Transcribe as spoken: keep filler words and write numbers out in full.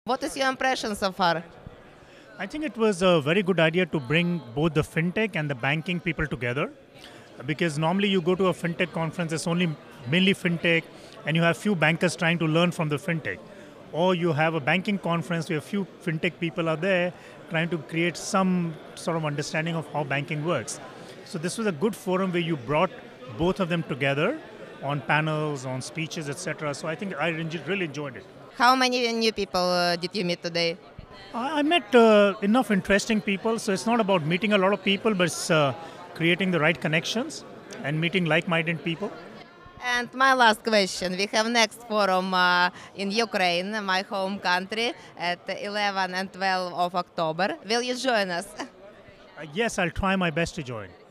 What is your impression so far? I think it was a very good idea to bring both the fintech and the banking people together, because normally you go to a fintech conference, it's only mainly fintech, and you have few bankers trying to learn from the fintech. Or you have a banking conference where a few fintech people are there trying to create some sort of understanding of how banking works. So this was a good forum where you brought both of them together on panels, on speeches, et cetera. So I think I really enjoyed it. How many new people uh, did you meet today? I I met uh, enough interesting people, so it's not about meeting a lot of people, but it's uh, creating the right connections and meeting like-minded people. And my last question. We have next forum uh, in Ukraine, my home country, at eleven and twelve of October. Will you join us? Uh, yes, I'll try my best to join.